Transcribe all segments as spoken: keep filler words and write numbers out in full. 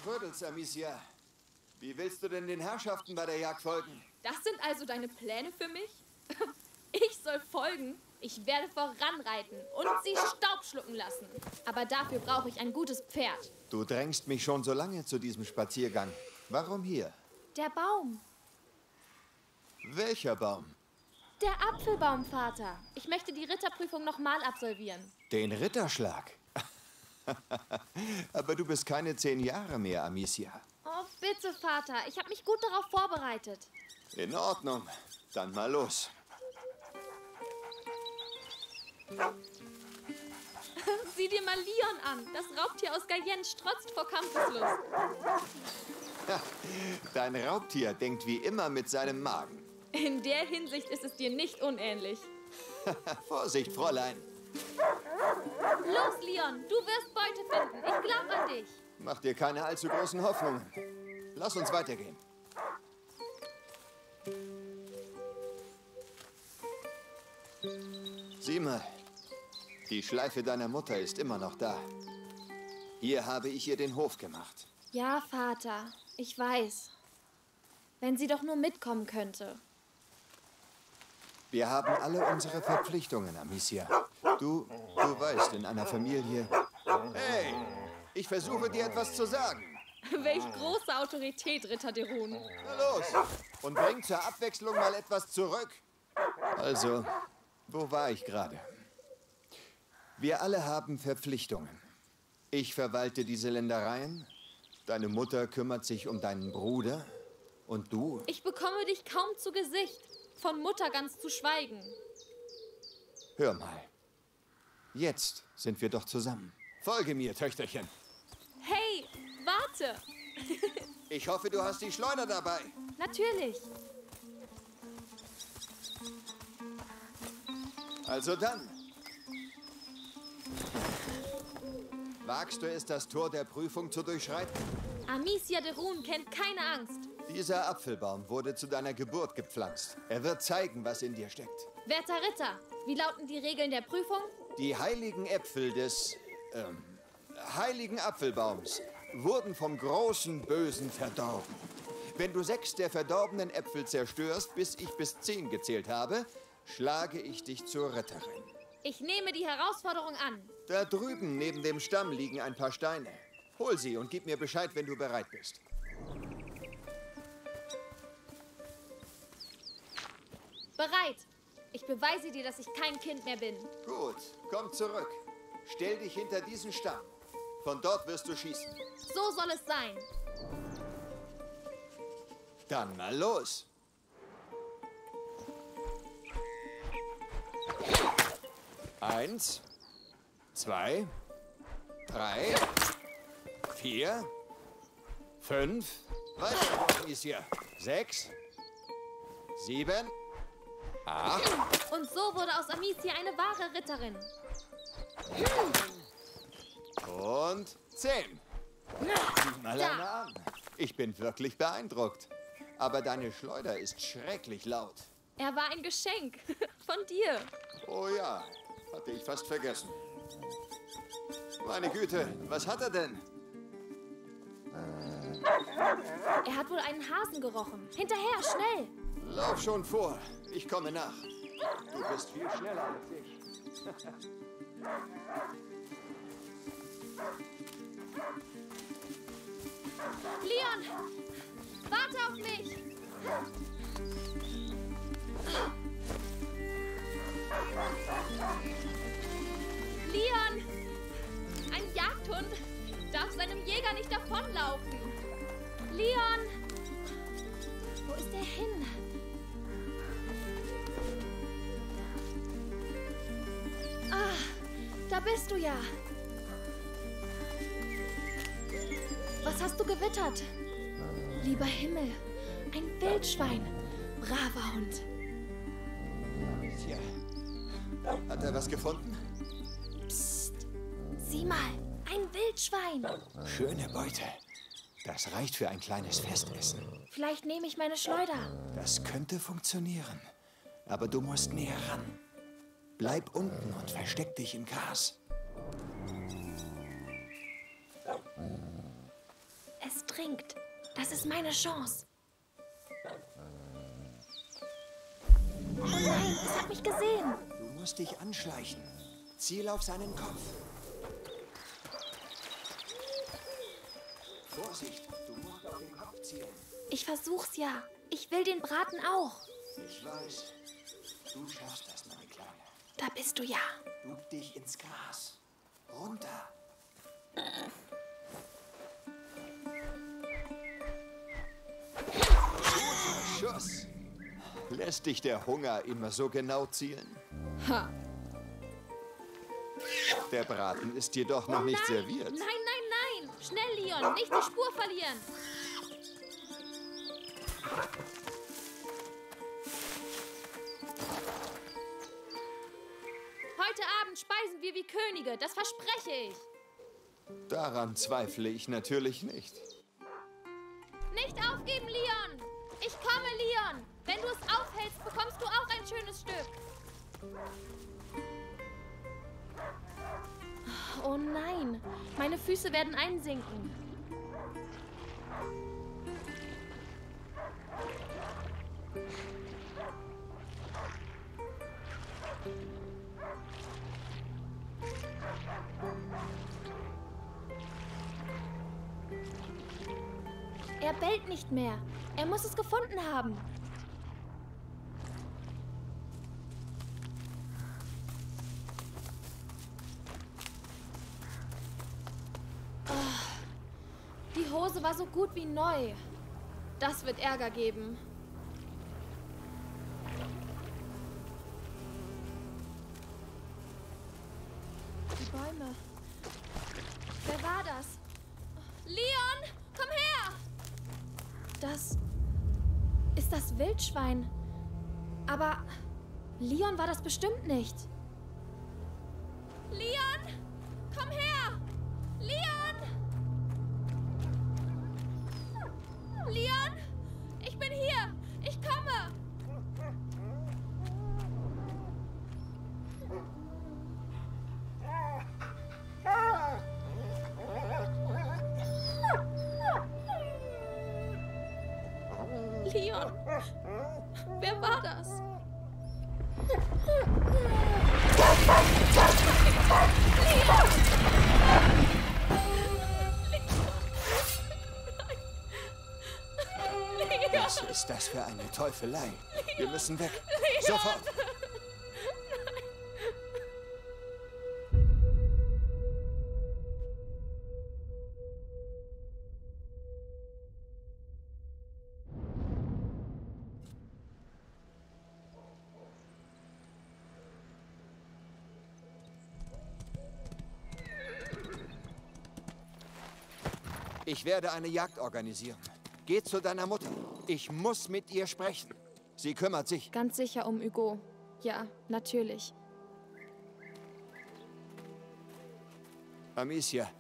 trödelst, Amicia. Wie willst du denn den Herrschaften bei der Jagd folgen? Das sind also deine Pläne für mich? Ich soll folgen? Ich werde voranreiten und sie Staub schlucken lassen. Aber dafür brauche ich ein gutes Pferd. Du drängst mich schon so lange zu diesem Spaziergang. Warum hier? Der Baum. Welcher Baum? Der Apfelbaum, Vater. Ich möchte die Ritterprüfung nochmal absolvieren. Den Ritterschlag? Aber du bist keine zehn Jahre mehr, Amicia. Oh, bitte, Vater. Ich habe mich gut darauf vorbereitet. In Ordnung. Dann mal los. Sieh dir mal Leon an. Das Raubtier aus Guyenne strotzt vor Kampfeslust. Dein Raubtier denkt wie immer mit seinem Magen. In der Hinsicht ist es dir nicht unähnlich. Vorsicht, Fräulein. Los, Leon. Du wirst Beute finden. Ich glaube an dich. Mach dir keine allzu großen Hoffnungen. Lass uns weitergehen. Sieh mal. Die Schleife deiner Mutter ist immer noch da. Hier habe ich ihr den Hof gemacht. Ja, Vater. Ich weiß. Wenn sie doch nur mitkommen könnte. Wir haben alle unsere Verpflichtungen, Amicia. Du, du weißt, in einer Familie... Hey, ich versuche dir etwas zu sagen. Welch große Autorität, Ritter de Rune. Na los, und bring zur Abwechslung mal etwas zurück. Also, wo war ich gerade? Wir alle haben Verpflichtungen. Ich verwalte diese Ländereien, deine Mutter kümmert sich um deinen Bruder und du... Ich bekomme dich kaum zu Gesicht, von Mutter ganz zu schweigen. Hör mal, jetzt sind wir doch zusammen. Folge mir, Töchterchen. Hey, warte! Ich hoffe, du hast die Schleuder dabei. Natürlich. Also dann. Wagst du es, das Tor der Prüfung zu durchschreiten? Amicia de Rune kennt keine Angst. Dieser Apfelbaum wurde zu deiner Geburt gepflanzt. Er wird zeigen, was in dir steckt. Werter Ritter, wie lauten die Regeln der Prüfung? Die heiligen Äpfel des, ähm, heiligen Apfelbaums wurden vom großen Bösen verdorben. Wenn du sechs der verdorbenen Äpfel zerstörst, bis ich bis zehn gezählt habe, schlage ich dich zur Retterin. Ich nehme die Herausforderung an. Da drüben neben dem Stamm liegen ein paar Steine. Hol sie und gib mir Bescheid, wenn du bereit bist. Bereit. Ich beweise dir, dass ich kein Kind mehr bin. Gut, komm zurück. Stell dich hinter diesen Stamm. Von dort wirst du schießen. So soll es sein. Dann mal los. Eins, zwei, drei, vier, fünf, weiter, Amicia. Sechs, sieben, acht. Und so wurde aus Amicia eine wahre Ritterin. Und zehn. Sieh mal Da. eine an. Ich bin wirklich beeindruckt. Aber deine Schleuder ist schrecklich laut. Er war ein Geschenk von dir. Oh ja, hatte ich fast vergessen. Meine Güte, was hat er denn? Er hat wohl einen Hasen gerochen. Hinterher, schnell. Lauf schon vor, ich komme nach. Du bist viel schneller als ich. Leon, warte auf mich. Leon, ein Jagdhund darf seinem Jäger nicht davonlaufen. Leon, wo ist er hin? Ah, da bist du ja. Was hast du gewittert? Lieber Himmel, ein Wildschwein. Braver Hund. Tja, hat er was gefunden? Psst, sieh mal, ein Wildschwein. Schöne Beute. Das reicht für ein kleines Festessen. Vielleicht nehme ich meine Schleuder. Das könnte funktionieren. Aber du musst näher ran. Bleib unten und versteck dich im Gras. Es trinkt. Das ist meine Chance. Oh nein, es hat mich gesehen. Du musst dich anschleichen. Ziel auf seinen Kopf. Vorsicht, du musst auf den Kopf zielen. Ich versuch's ja. Ich will den Braten auch. Ich weiß. Du schaffst das, meine Kleine. Da bist du ja. Dug dich ins Gras. Runter. Guter Schuss. Lässt dich der Hunger immer so genau zielen? Ha. Der Braten ist jedoch noch Oh nicht nein, serviert. Nein, nein, nein. Schnell, Leon. Nicht die Spur verlieren. Heute Abend speisen wir wie Könige. Das verspreche ich. Daran zweifle ich natürlich nicht. Nicht aufgeben, Leon. Ich komme, Leon. Wenn du es aufhältst, bekommst du auch ein schönes Stück. Oh nein, meine Füße werden einsinken. Er bellt nicht mehr. Er muss es gefunden haben. Die Hose war so gut wie neu. Das wird Ärger geben. Die Bäume. Wer war das? Leon, komm her! Das ist das Wildschwein. Aber Leon war das bestimmt nicht. Leon, komm her! Leon! Leon, ich bin hier. Ich komme. Leon, wer war das? Was ist das für eine Teufelei? Wir müssen weg. Sofort! Ich werde eine Jagd organisieren. Geh zu deiner Mutter. Ich muss mit ihr sprechen. Sie kümmert sich. Ganz sicher um Hugo. Ja, natürlich. Amicia.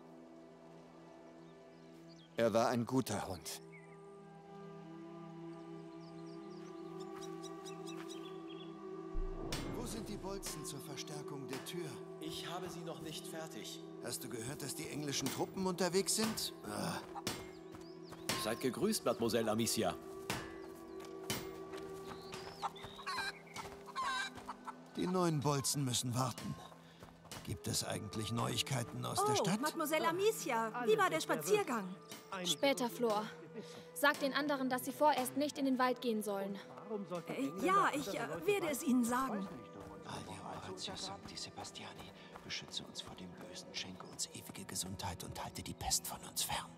Er war ein guter Hund. Wo sind die Bolzen zur Verstärkung der Tür? Ich habe sie noch nicht fertig. Hast du gehört, dass die englischen Truppen unterwegs sind? Ah. Seid gegrüßt, Mademoiselle Amicia. Die neuen Bolzen müssen warten. Gibt es eigentlich Neuigkeiten aus oh, der Stadt? Mademoiselle Amicia, wie war der Spaziergang? Später, Flor. Sag den anderen, dass sie vorerst nicht in den Wald gehen sollen. Äh, ja, ich äh, werde es ihnen sagen. Alia Oratio Sancti Sebastiani, beschütze uns vor dem Bösen, schenke uns ewige Gesundheit und halte die Pest von uns fern.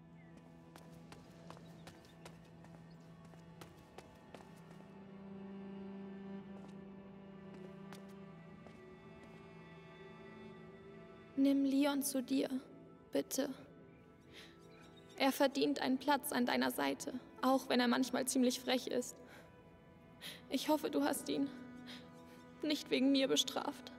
Nimm Leon zu dir, bitte. Er verdient einen Platz an deiner Seite, auch wenn er manchmal ziemlich frech ist. Ich hoffe, du hast ihn nicht wegen mir bestraft.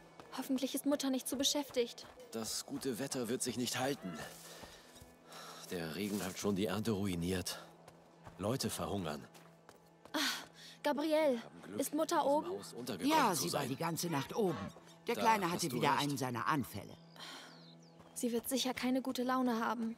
Hoffentlich ist Mutter nicht zu beschäftigt. Das gute Wetter wird sich nicht halten. Der Regen hat schon die Ernte ruiniert. Leute verhungern. Gabrielle, Glück, ist Mutter in diesem oben? Haus untergekommen Ja, zu sie war sein. die ganze Nacht oben. Der Da Kleine hast hatte du wieder recht. einen seiner Anfälle. Sie wird sicher keine gute Laune haben.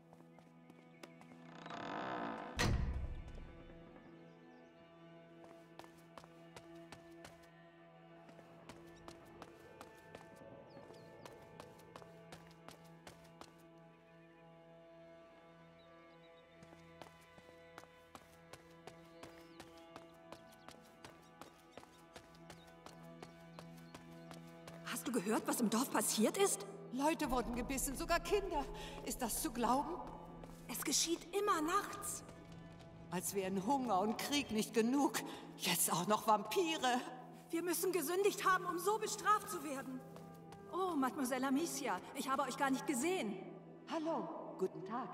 Hast du gehört, was im Dorf passiert ist? Leute wurden gebissen, sogar Kinder. Ist das zu glauben? Es geschieht immer nachts. Als wären Hunger und Krieg nicht genug. Jetzt auch noch Vampire. Wir müssen gesündigt haben, um so bestraft zu werden. Oh, Mademoiselle Amicia, ich habe euch gar nicht gesehen. Hallo, guten Tag.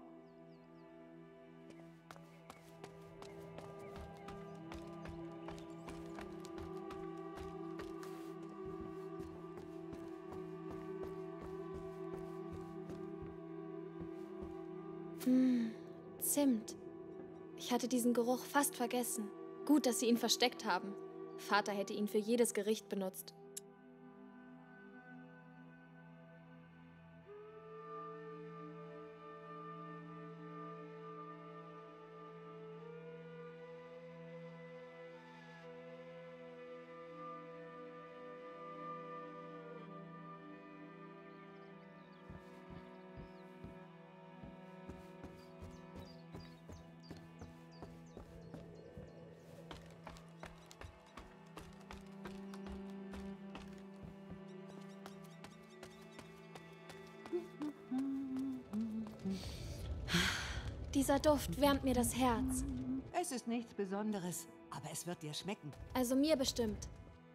Hm, Zimt. Ich hatte diesen Geruch fast vergessen. Gut, dass Sie ihn versteckt haben. Vater hätte ihn für jedes Gericht benutzt. Dieser Duft wärmt mir das Herz. Es ist nichts Besonderes, aber es wird dir schmecken. Also mir bestimmt.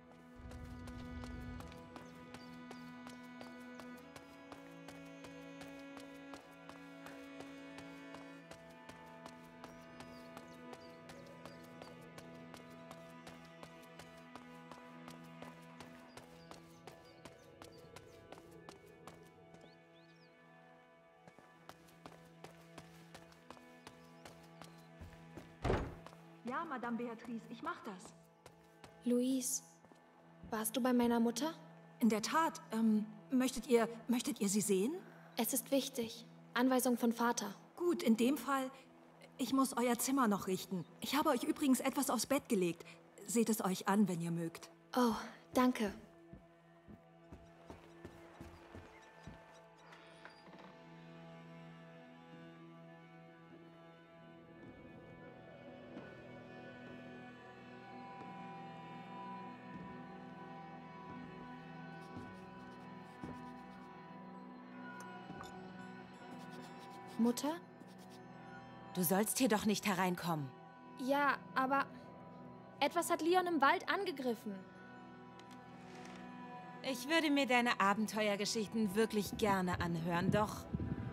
Ja, Madame Beatrice, ich mach das. Louise, warst du bei meiner Mutter? In der Tat, ähm, möchtet ihr, möchtet ihr sie sehen? Es ist wichtig. Anweisung von Vater. Gut, in dem Fall, ich muss euer Zimmer noch richten. Ich habe euch übrigens etwas aufs Bett gelegt. Seht es euch an, wenn ihr mögt. Oh, danke. Mutter? Du sollst hier doch nicht hereinkommen. Ja, aber etwas hat Leon im Wald angegriffen. Ich würde mir deine Abenteuergeschichten wirklich gerne anhören, doch...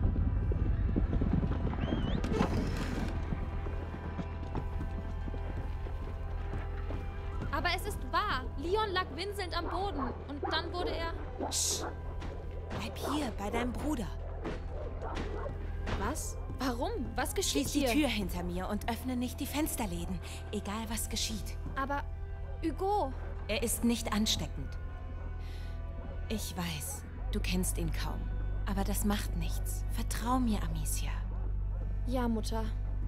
Aber es ist wahr. Leon lag winselnd am Boden und dann wurde er... Psst. Bleib hier, bei deinem Bruder. Was? Warum? Was geschieht Schließ die hier? Tür hinter mir und öffne nicht die Fensterläden, egal was geschieht. Aber Hugo... Er ist nicht ansteckend. Ich weiß, du kennst ihn kaum. Aber das macht nichts. Vertrau mir, Amicia. Ja, Mutter.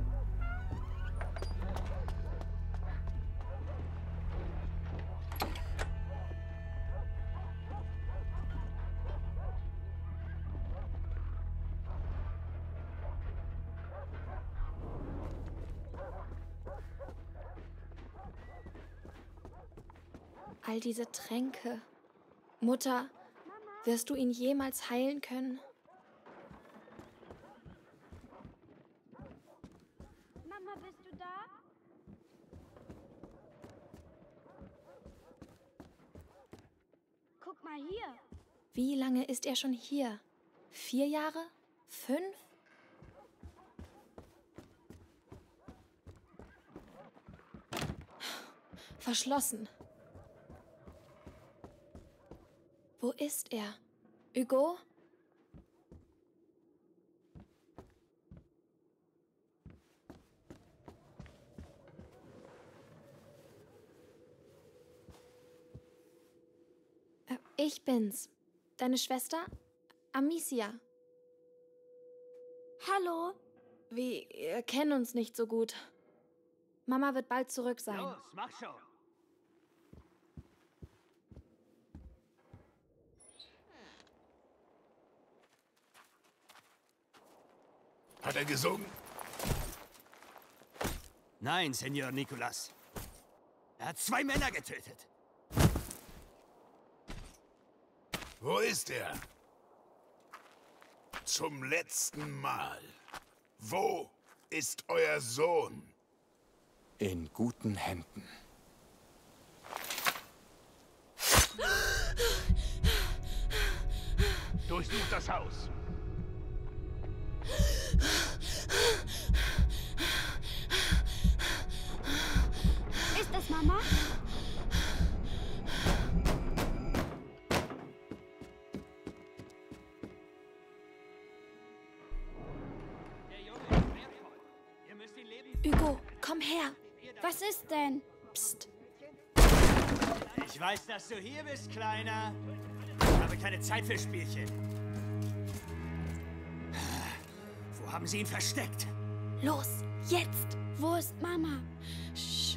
All diese Tränke. Mutter, wirst du ihn jemals heilen können? Mama, bist du da? Guck mal hier. Wie lange ist er schon hier? Vier Jahre? Fünf? Verschlossen. Wo ist er? Hugo? Ich bin's. Deine Schwester? Amicia. Hallo? Wir kennen uns nicht so gut. Mama wird bald zurück sein. Los, mach schon. Hat er gesungen? Nein, Senor Nicolas. Er hat zwei Männer getötet. Wo ist er? Zum letzten Mal. Wo ist euer Sohn? In guten Händen. Durchsucht das Haus. Ist das Mama? Hugo, komm her. Was ist denn? Psst. Ich weiß, dass du hier bist, Kleiner. Ich habe keine Zeit für Spielchen. Wo haben sie ihn versteckt? Los, jetzt. Wo ist Mama? Sch.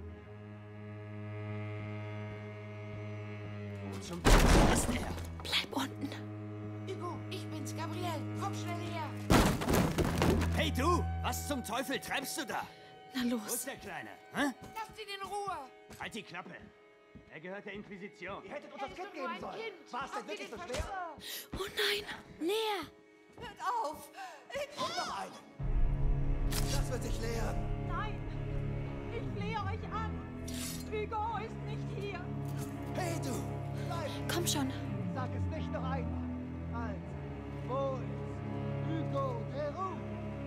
Wo zum Teufel ist er? Bleib unten. Hugo, ich bin's, Gabriel. Komm schnell her. Hey du, was zum Teufel treibst du da? Na Wo los. ist der Kleine? Hä? Lasst ihn in Ruhe. Halt die Klappe. Er gehört der Inquisition. Ihr hättet uns das Kind geben sollen. War es denn wirklich so schwer? Oh nein. Lea! Hört auf. Ich brauche noch einen. Das wird sich leeren. Nein! Ich flehe euch an! Hugo ist nicht hier! Hey du, bleib. Komm schon. Sag es nicht noch einmal. Also, wo ist Hugo Theroux?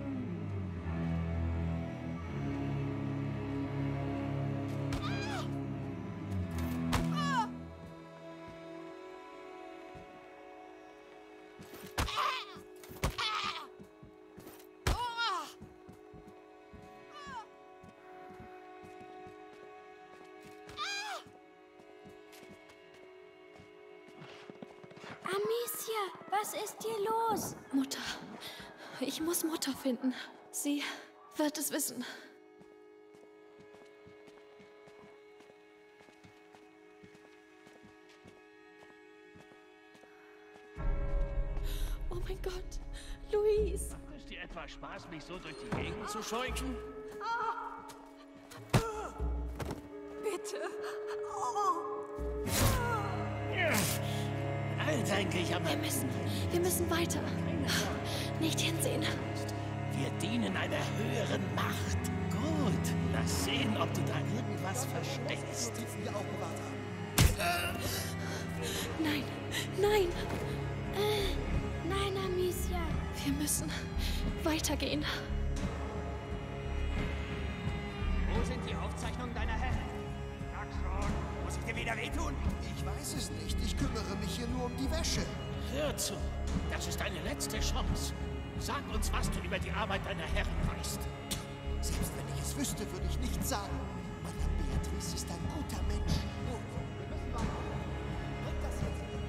Amicia, was ist hier los? Mutter. Ich muss Mutter finden. Sie wird es wissen. Oh mein Gott. Luis. Macht es dir etwa Spaß, mich so durch die Gegend zu scheuchen? Bitte! Oh. All dein Gejammer. Wir müssen, wir müssen weiter. Nicht hinsehen. Wir dienen einer höheren Macht. Gut, lass sehen, ob du da irgendwas versteckst. Nein, nein. Äh, nein, Amicia. Wir müssen weitergehen. Wo sind die Aufzeichnungen deiner Herren? Sag schon. Muss ich dir wieder wehtun? Ich weiß es nicht. Ich kümmere mich hier nur um die Wäsche. Hör zu, das ist deine letzte Chance. Sag uns, was du über die Arbeit deiner Herren weißt. Selbst wenn ich es wüsste, würde ich nichts sagen. Madame Beatrice ist ein guter Mensch. Gut, wir müssen weiter. Bringt das jetzt hin.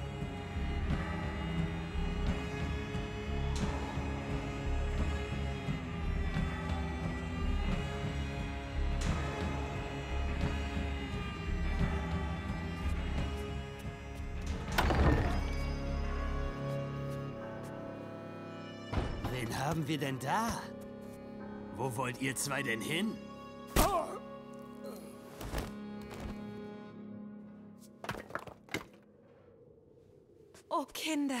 Wen haben wir denn da? Wo wollt ihr zwei denn hin? Oh, Kinder.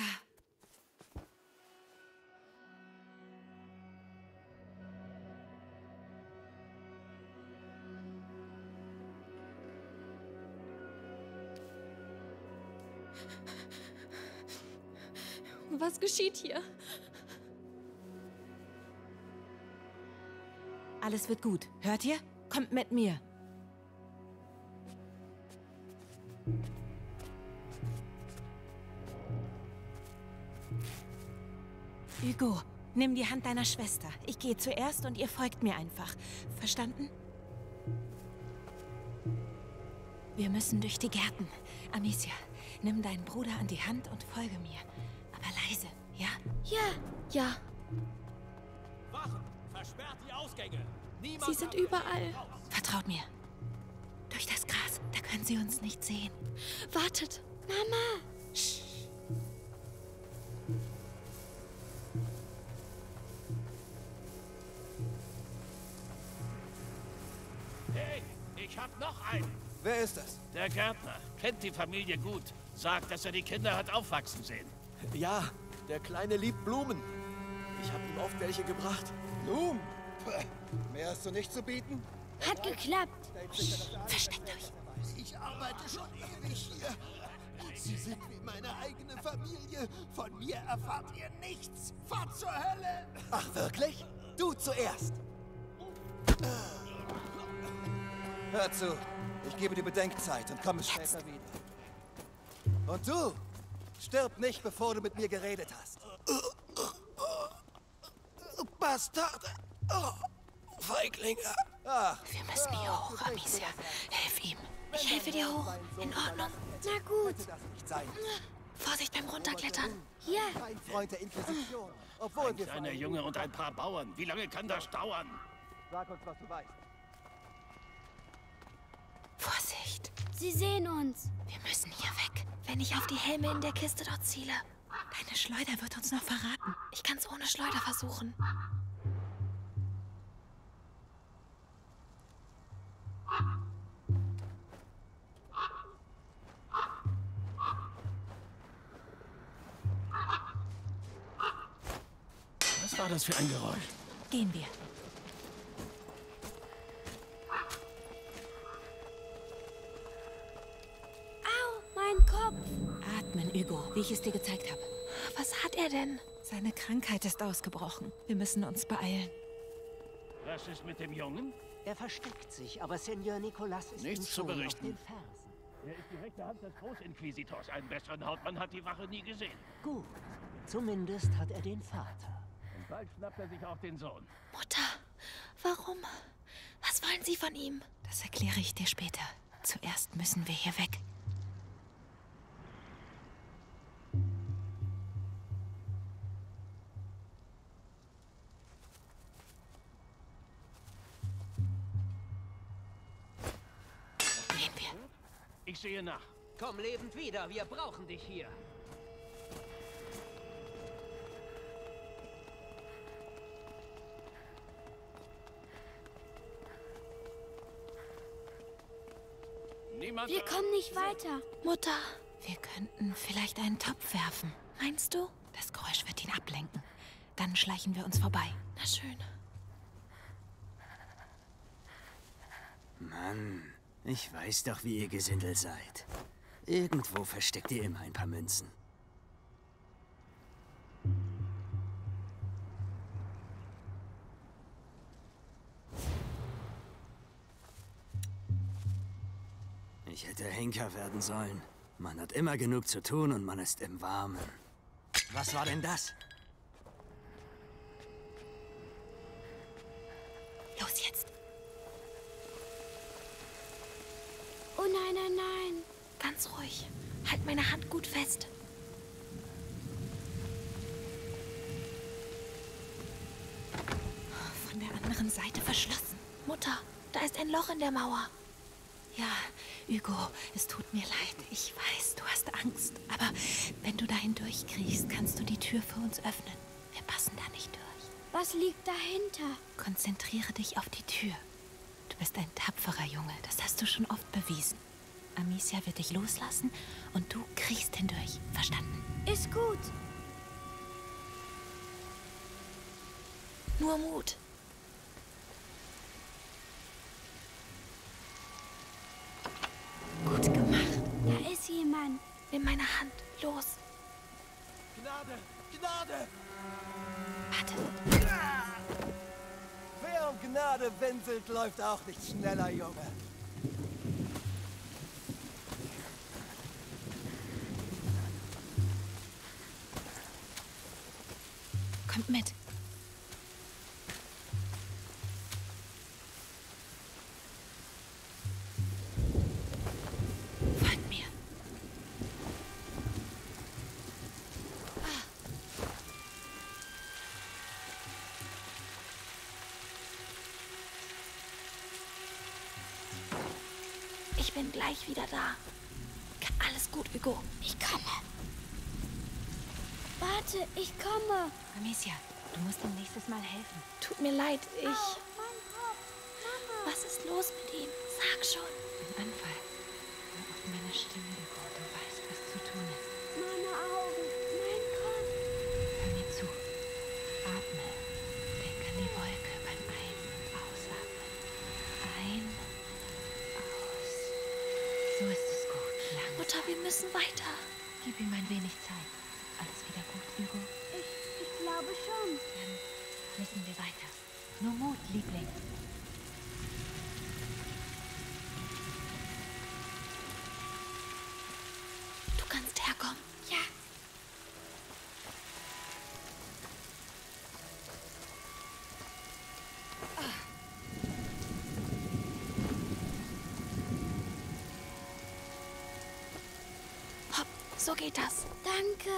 Was geschieht hier? Alles wird gut. Hört ihr? Kommt mit mir. Hugo, nimm die Hand deiner Schwester. Ich gehe zuerst und ihr folgt mir einfach. Verstanden? Wir müssen durch die Gärten. Amicia, Nimm deinen Bruder an die Hand und folge mir. Aber leise, ja? Ja. Ja. Wachen! Versperrt die Ausgänge! Niemand Sie sind überall. Vertraut mir. Durch das Gras, da können sie uns nicht sehen. Wartet. Mama! Sch. Hey, ich hab noch einen. Wer ist das? Der Gärtner. Kennt die Familie gut. Sagt, dass er die Kinder hat aufwachsen sehen. Ja, der Kleine liebt Blumen. Ich habe ihm oft welche gebracht. Blumen? Puh, mehr hast du nicht zu bieten? Hat geklappt. Versteckt euch. Ich arbeite schon ewig hier. Sie sind wie meine eigene Familie. Von mir erfahrt ihr nichts. Fahrt zur Hölle! Ach, wirklich? Du zuerst. Hör zu. Ich gebe dir Bedenkzeit und komme später wieder. Und du? Stirb nicht, bevor du mit mir geredet hast. Bastarde! Oh, Feiglinge! Ach, wir müssen hier hoch, Amicia. Hilf ihm. Ich helfe dir hoch. In Ordnung. Na gut. Das nicht sein. Vorsicht beim Runterklettern. Ja. Kein Freund der Inquisition. Obwohl Ein wir kleiner Junge und ein paar Bauern. Wie lange kann das dauern? Sag uns, was du weißt. Vorsicht. Sie sehen uns. Wir müssen hier weg. Wenn ich auf die Helme in der Kiste dort ziele. Deine Schleuder wird uns noch verraten. Ich kann es ohne Schleuder versuchen. Was war das für ein Geräusch? Gehen wir. Au, mein Kopf. Atmen, Hugo, wie ich es dir gezeigt habe. Was hat er denn? Seine Krankheit ist ausgebrochen. Wir müssen uns beeilen. Was ist mit dem Jungen? Er versteckt sich, aber Senor Nicolas ist Nichts ihm zu schon berichten. auf den Fersen. Er ist die rechte Hand des Großinquisitors. Einen besseren Hauptmann hat die Wache nie gesehen. Gut. Zumindest hat er den Vater. Und bald schnappt er sich auch den Sohn. Mutter, warum? Was wollen Sie von ihm? Das erkläre ich dir später. Zuerst müssen wir hier weg. Gehen wir. Ich sehe nach. Komm lebend wieder, wir brauchen dich hier. Niemand. Wir kommen nicht weiter. Mutter, Wir könnten vielleicht einen Topf werfen. meinst du? Das Geräusch wird ihn ablenken. Dann schleichen wir uns vorbei. Na schön. Mann, ich weiß doch, wie ihr Gesindel seid. Irgendwo versteckt ihr immer ein paar Münzen. Ich hätte Henker werden sollen. Man hat immer genug zu tun und man ist im Warmen. Was war denn das? Los jetzt. Oh nein, nein, nein. Ganz ruhig. Halt meine Hand gut fest. Von der anderen Seite verschlossen. Mutter, da ist ein Loch in der Mauer. Ja, Hugo, es tut mir leid. Ich weiß, du hast Angst. Aber wenn du dahin durchkriechst, kannst du die Tür für uns öffnen. Wir passen da nicht durch. Was liegt dahinter? Konzentriere dich auf die Tür. Du bist ein tapferer Junge. Das hast du schon oft bewiesen. Amicia wird dich loslassen und du kriechst hindurch. Verstanden? Ist gut. Nur Mut. Gut gemacht. Da ist jemand. Nimm meine Hand. Los. Gnade! Gnade! Warte. Wer um Gnade winselt, läuft auch nicht schneller, Junge. Kommt mit. Folgt mir. Ich bin gleich wieder da. Alles gut, Hugo. Ich komme. Warte, ich komme. Amicia, du musst ihm nächstes Mal helfen. Tut mir leid, ich... Au, mein Kopf. Mama. Was ist los mit ihm? Sag schon. Ein Anfall. Hör auf meine Stimme, Hugo. Du weißt, was zu tun ist. Meine Augen, mein Kopf. Hör mir zu. Atme. Denk an die Wolke beim Ein- und Ausatmen. Ein, aus. So ist es gut. Langsam. Mutter, wir müssen weiter. Gib ihm ein wenig Zeit. Alles wieder gut, Hugo? Ich, ich glaube schon. Dann müssen wir weiter. Nur Mut, Liebling. Du kannst herkommen. Ja. Hopp, so geht das. Danke.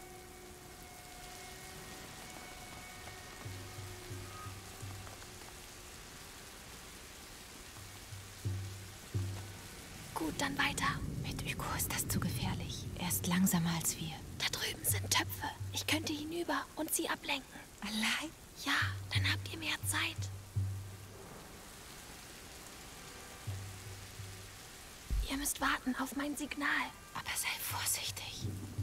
Gut, dann weiter. Mit Hugo ist das zu gefährlich. Er ist langsamer als wir. Da drüben sind Töpfe. Ich könnte hinüber und sie ablenken. Allein? Ja, dann habt ihr mehr Zeit. Ihr müsst warten auf mein Signal. Aber sei vorsichtig.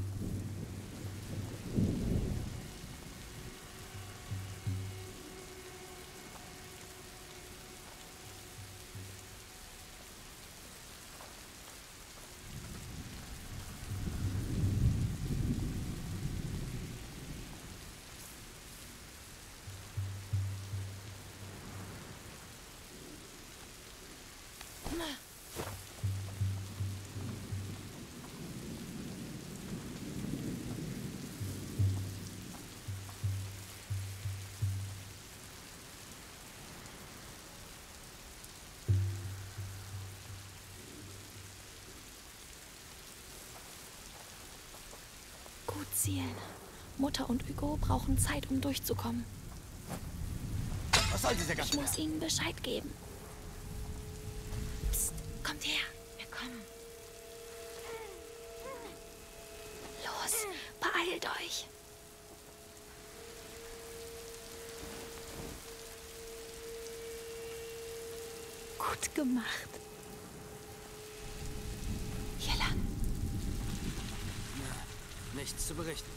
Gut zielen. Mutter und Hugo brauchen Zeit, um durchzukommen. Was soll dieser ganze Ich muss ihnen Bescheid geben. Psst, kommt her. Wir kommen. Los, beeilt euch. Gut gemacht. Hier lang. Nichts zu berichten.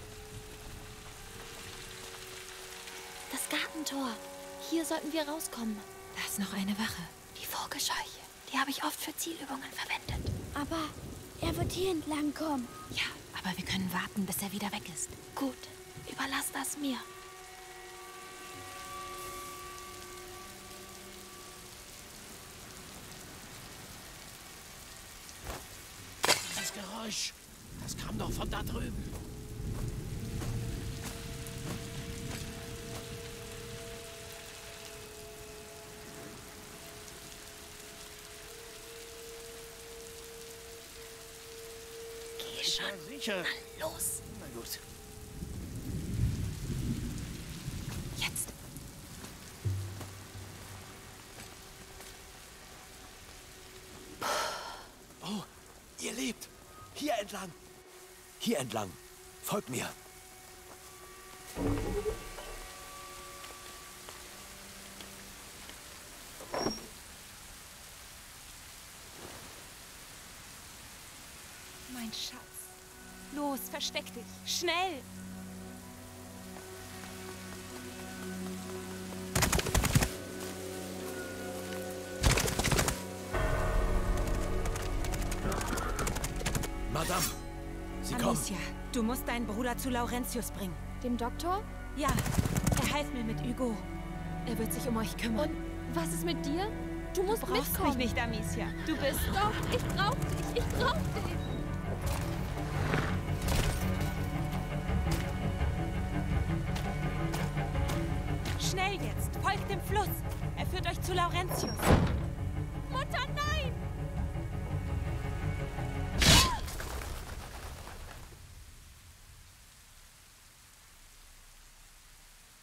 Das Gartentor. Hier sollten wir rauskommen. Da ist noch eine Wache. Die Vogelscheuche. Die habe ich oft für Zielübungen verwendet. Aber er wird hier entlang kommen. Ja, aber wir können warten, bis er wieder weg ist. Gut, überlass das mir. Dieses Geräusch, das kam doch von da drüben. Geh Ich schon. war sicher. Na los. Na gut. Jetzt. Oh, ihr lebt. Hier entlang. Hier entlang. Folgt mir. Mein Schatz. Los, versteck dich. Schnell! Madame, Sie kommen. Amicia, du musst deinen Bruder zu Laurentius bringen. Dem Doktor? Ja, er half mir mit Hugo. Er wird sich um euch kümmern. Und was ist mit dir? Du musst Du brauchst mitkommen. mich nicht, Amicia. Du bist... Doch, ich brauch dich. Ich brauch dich. Schnell jetzt! Folgt dem Fluss! Er führt euch zu Laurentius. Mutter, nein!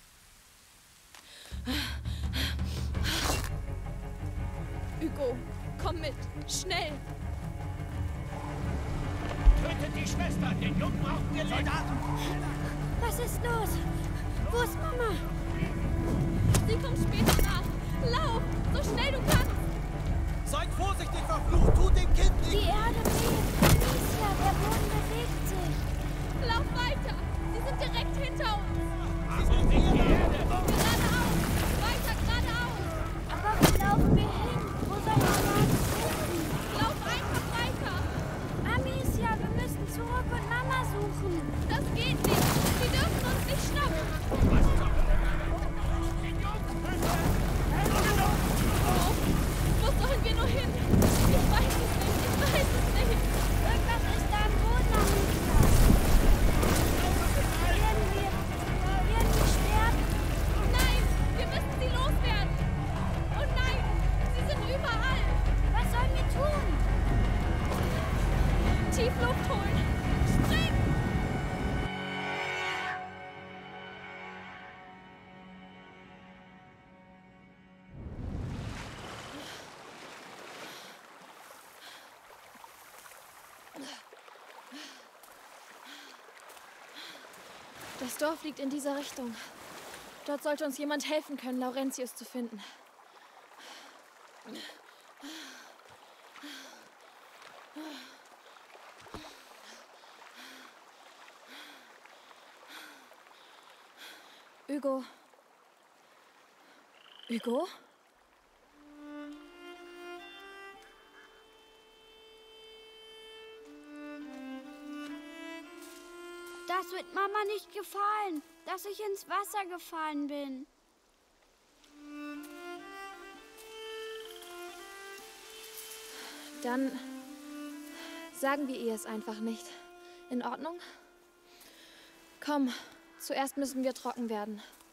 Hugo, Komm mit, schnell! Tötet die Schwester, den Jungen brauchen wir Soldaten! Was ist los? Wo ist Mama? Sie kommt später nach. Lauf, so schnell du kannst! Seid vorsichtig, verflucht! Tut dem Kind nicht! Die Erde bebt! Amicia, der Boden bewegt sich! Lauf weiter! Sie sind direkt hinter uns! Sie sind die Erde! Geradeaus! Weiter geradeaus! Aber wo laufen wir hin? Wo soll ich Mama suchen? Lauf einfach weiter! Amicia, wir müssen zurück und Mama suchen! Das geht nicht! Sie dürfen uns nicht schnappen! Was zur Hölle? Wo sollen wir nur hin? Ich weiß es nicht, ich weiß es nicht. Irgendwas ist da im Boden, Amicia. Werden wir, werden wir sterben? Nein, wir müssen sie loswerden. Oh nein, sie sind überall. Was sollen wir tun? Tief Luft holen. Spring! Das Dorf liegt in dieser Richtung. Dort sollte uns jemand helfen können, Laurentius zu finden. Hugo. Hugo? Das wird Mama nicht gefallen, dass ich ins Wasser gefallen bin. Dann sagen wir ihr es einfach nicht. In Ordnung? Komm, zuerst müssen wir trocken werden.